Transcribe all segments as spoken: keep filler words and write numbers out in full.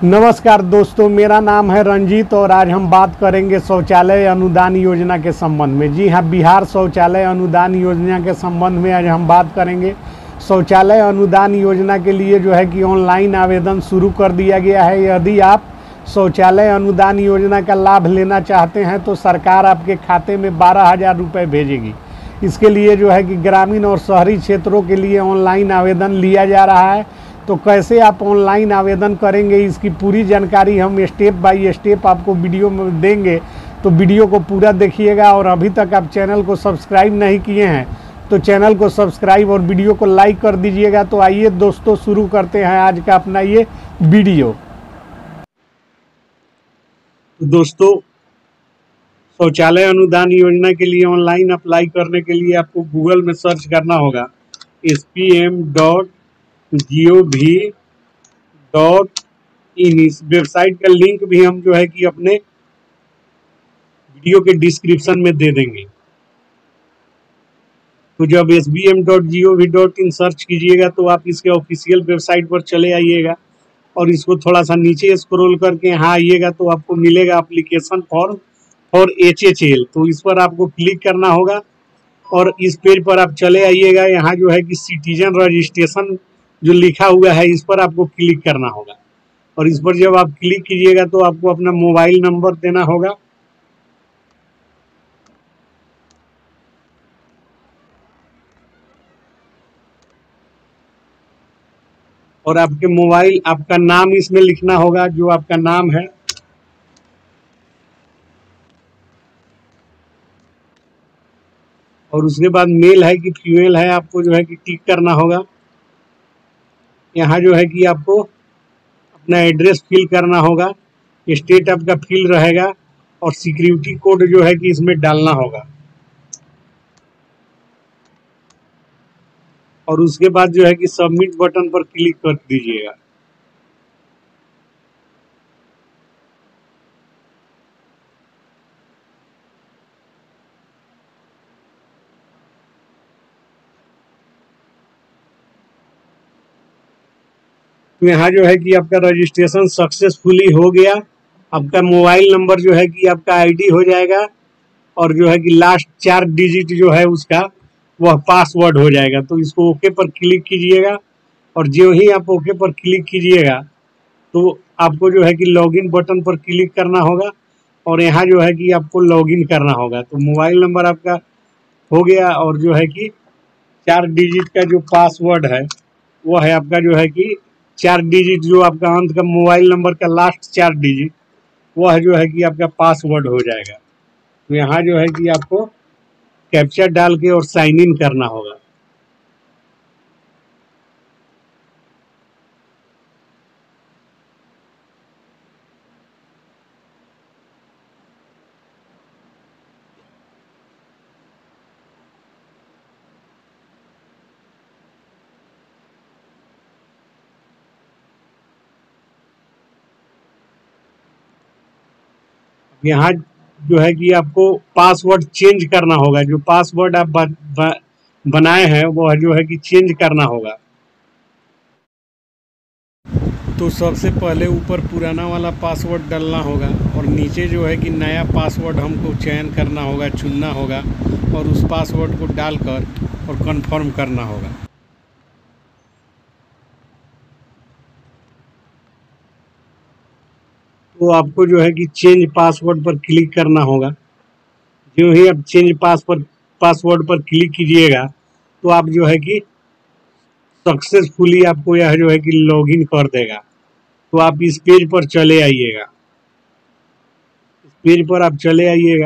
नमस्कार दोस्तों, मेरा नाम है रंजीत और आज हम बात करेंगे शौचालय अनुदान योजना के संबंध में। जी हाँ, बिहार शौचालय अनुदान योजना के संबंध में आज हम बात करेंगे। शौचालय अनुदान योजना के लिए जो है कि ऑनलाइन आवेदन शुरू कर दिया गया है। यदि आप शौचालय अनुदान योजना का लाभ लेना चाहते हैं तो सरकार आपके खाते में बारह हज़ार रुपये भेजेगी। इसके लिए जो है कि ग्रामीण और शहरी क्षेत्रों के लिए ऑनलाइन आवेदन लिया जा रहा है। तो कैसे आप ऑनलाइन आवेदन करेंगे, इसकी पूरी जानकारी हम स्टेप बाय स्टेप आपको वीडियो में देंगे। तो वीडियो को पूरा देखिएगा और अभी तक आप चैनल को सब्सक्राइब नहीं किए हैं तो चैनल को सब्सक्राइब और वीडियो को लाइक कर दीजिएगा। तो आइए दोस्तों, शुरू करते हैं आज का अपना ये वीडियो। तो दोस्तों, शौचालय अनुदान योजना के लिए ऑनलाइन अप्लाई करने के लिए आपको गूगल में सर्च करना होगा S P M dot G O V dot in. इस वेबसाइट का लिंक भी हम जो है कि अपने वीडियो के डिस्क्रिप्शन में दे देंगे। तो जब S B M dot G O V dot in search कीजिएगा तो आप इसके ऑफिशियल वेबसाइट पर चले आइएगा और इसको थोड़ा सा नीचे स्क्रॉल करके यहाँ आइएगा तो आपको मिलेगा application form for H H L. तो इस पर आपको क्लिक करना होगा और इस पेज पर आप चले आइएगा। यहाँ जो है कि सिटीजन रजिस्ट्रेशन जो लिखा हुआ है इस पर आपको क्लिक करना होगा और इस पर जब आप क्लिक कीजिएगा तो आपको अपना मोबाइल नंबर देना होगा और आपके मोबाइल आपका नाम इसमें लिखना होगा, जो आपका नाम है। और उसके बाद मेल है कि फीमेल है, आपको जो है कि टिक करना होगा। यहाँ जो है कि आपको अपना एड्रेस फिल करना होगा, स्टेट आपका फिल रहेगा और सिक्योरिटी कोड जो है कि इसमें डालना होगा। और उसके बाद जो है कि सबमिट बटन पर क्लिक कर दीजिएगा। तो यहाँ जो है कि आपका रजिस्ट्रेशन सक्सेसफुली हो गया। आपका मोबाइल नंबर जो है कि आपका आईडी हो जाएगा और जो है कि लास्ट चार डिजिट जो है उसका वह पासवर्ड हो जाएगा। तो इसको ओके पर क्लिक कीजिएगा और जो ही आप ओके पर क्लिक कीजिएगा तो आपको जो है कि लॉगिन बटन पर क्लिक करना होगा और यहाँ जो है कि आपको लॉगिन करना होगा। तो मोबाइल नंबर आपका हो गया और जो है कि चार डिजिट का जो पासवर्ड है वो है आपका जो है कि चार डिजिट, जो आपका अंत का मोबाइल नंबर का लास्ट चार डिजिट वो है जो है कि आपका पासवर्ड हो जाएगा। तो यहाँ जो है कि आपको कैप्चा डाल के और साइन इन करना होगा। यहाँ जो है कि आपको पासवर्ड चेंज करना होगा। जो पासवर्ड आप ब, ब, बनाए हैं वो जो है कि चेंज करना होगा। तो सबसे पहले ऊपर पुराना वाला पासवर्ड डालना होगा और नीचे जो है कि नया पासवर्ड हमको चयन करना होगा, चुनना होगा और उस पासवर्ड को डालकर और कंफर्म करना होगा। तो आपको जो है कि चेंज पासवर्ड पर क्लिक करना होगा। जो ही आप चेंज पासवर्ड पासवर्ड पर क्लिक कीजिएगा तो आप जो है कि सक्सेसफुली आपको यह जो है कि लॉगिन कर देगा। तो आप इस पेज पर चले आइएगा। इस पेज पर आप चले आइएगा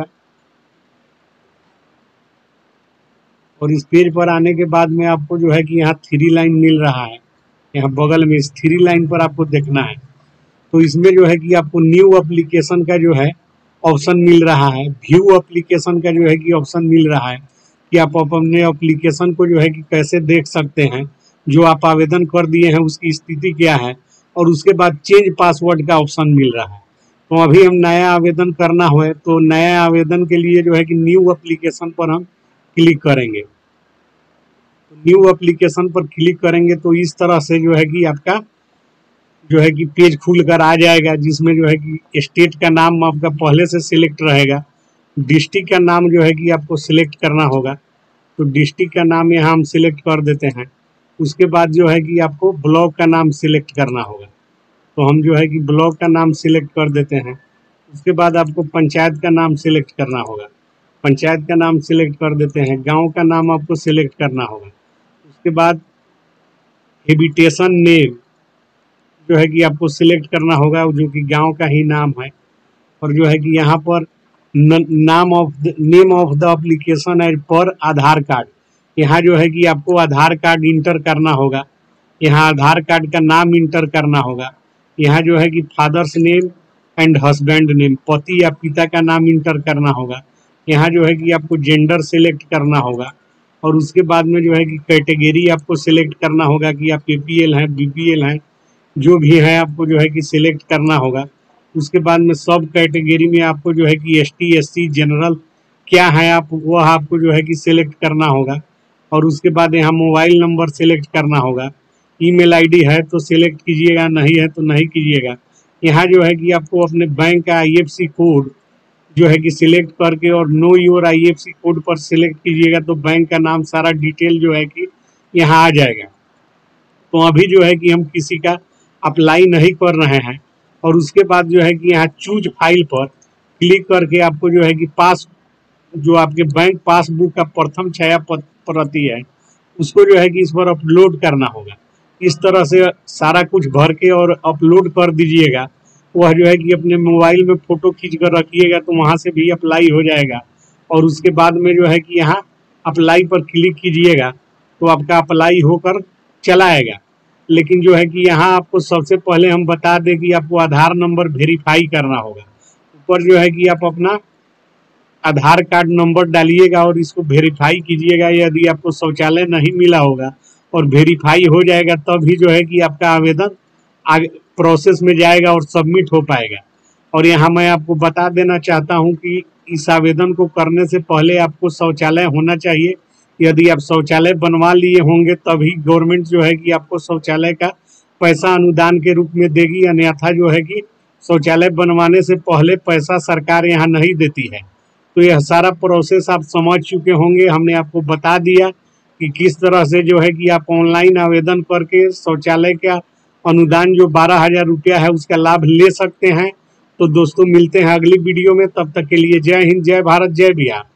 और इस पेज पर आने के बाद में आपको जो है कि यहाँ थ्री लाइन मिल रहा है, यहाँ बगल में इस थ्री लाइन पर आपको देखना है। तो इसमें जो है कि आपको न्यू एप्लीकेशन का जो है ऑप्शन मिल रहा है, व्यू एप्लीकेशन का जो है कि ऑप्शन मिल रहा है कि आप अपने एप्लीकेशन को जो है कि कैसे देख सकते हैं, जो आप आवेदन कर दिए हैं उसकी स्थिति क्या है। और उसके बाद चेंज पासवर्ड का ऑप्शन मिल रहा है। तो अभी हम नया आवेदन करना हो तो नया आवेदन के लिए जो है कि न्यू एप्लीकेशन पर हम क्लिक करेंगे। तो न्यू एप्लीकेशन पर क्लिक करेंगे तो इस तरह से जो है कि आपका जो है कि पेज खुल कर आ जाएगा, जिसमें जो है कि स्टेट का नाम आपका पहले से सिलेक्ट रहेगा। डिस्ट्रिक्ट का नाम जो है कि आपको सिलेक्ट करना होगा, तो डिस्ट्रिक्ट का नाम यहाँ हम सिलेक्ट कर देते हैं। उसके बाद जो है कि आपको ब्लॉक का नाम सिलेक्ट करना होगा, तो हम जो है कि ब्लॉक का नाम सिलेक्ट कर देते हैं। उसके बाद आपको पंचायत का नाम सिलेक्ट करना होगा, पंचायत का नाम सिलेक्ट कर देते हैं। गांव का नाम आपको सिलेक्ट करना होगा। उसके बाद हैबिटेशन नेम जो है कि आपको सिलेक्ट करना होगा, जो कि गांव का ही नाम है। और जो है कि यहाँ पर नाम of name of the application as पर आधार कार्ड, यहाँ जो है कि आपको आधार कार्ड इंटर करना होगा। यहाँ आधार कार्ड का नाम इंटर करना होगा। यहाँ जो है कि father's name and husband name, पति या पिता का नाम इंटर करना होगा। यहाँ जो है कि आपको जेंडर सिलेक्ट करना होगा। और उसके बाद में जो है कि कैटेगरी आपको सिलेक्ट करना होगा कि आप ए पी एल हैं, बी पी एल हैं, जो भी है आपको जो है कि सिलेक्ट करना होगा। उसके बाद में सब कैटेगरी में आपको जो है कि S T S C general क्या है आप वह आपको जो है कि सिलेक्ट करना होगा। और उसके बाद यहाँ मोबाइल नंबर सिलेक्ट करना होगा। ईमेल आईडी है तो सिलेक्ट कीजिएगा, नहीं है तो नहीं कीजिएगा। यहाँ जो है कि आपको अपने बैंक का आई एफ सी कोड जो है कि सिलेक्ट करके और know your I F C code पर सिलेक्ट कीजिएगा, तो बैंक का नाम सारा डिटेल जो है कि यहाँ आ जाएगा। तो अभी जो है कि हम किसी का अप्लाई नहीं कर रहे हैं। और उसके बाद जो है कि यहाँ चूज फाइल पर क्लिक करके आपको जो है कि पास जो आपके बैंक पासबुक का प्रथम छाया प्रति है उसको जो है कि इस पर अपलोड करना होगा। इस तरह से सारा कुछ भर के और अपलोड कर दीजिएगा। वह जो है कि अपने मोबाइल में फ़ोटो खींच कर रखिएगा, तो वहाँ से भी अप्लाई हो जाएगा। और उसके बाद में जो है कि यहाँ अप्लाई पर क्लिक कीजिएगा तो आपका अप्लाई होकर चला आएगा। लेकिन जो है कि यहाँ आपको सबसे पहले हम बता दें कि आपको आधार नंबर वेरीफाई करना होगा। ऊपर जो है कि आप अपना आधार कार्ड नंबर डालिएगा और इसको वेरीफाई कीजिएगा। यदि आपको शौचालय नहीं मिला होगा और वेरीफाई हो जाएगा, तभी जो है कि आपका आवेदन आगे प्रोसेस में जाएगा और सबमिट हो पाएगा। और यहाँ मैं आपको बता देना चाहता हूँ कि इस आवेदन को करने से पहले आपको शौचालय होना चाहिए। यदि आप शौचालय बनवा लिए होंगे तभी गवर्नमेंट जो है कि आपको शौचालय का पैसा अनुदान के रूप में देगी, अन्यथा जो है कि शौचालय बनवाने से पहले पैसा सरकार यहाँ नहीं देती है। तो यह सारा प्रोसेस आप समझ चुके होंगे। हमने आपको बता दिया कि किस तरह से जो है कि आप ऑनलाइन आवेदन करके शौचालय का अनुदान जो बारह हजार रुपया है उसका लाभ ले सकते हैं। तो दोस्तों मिलते हैं अगली वीडियो में, तब तक के लिए जय हिंद, जय भारत, जय बिहार।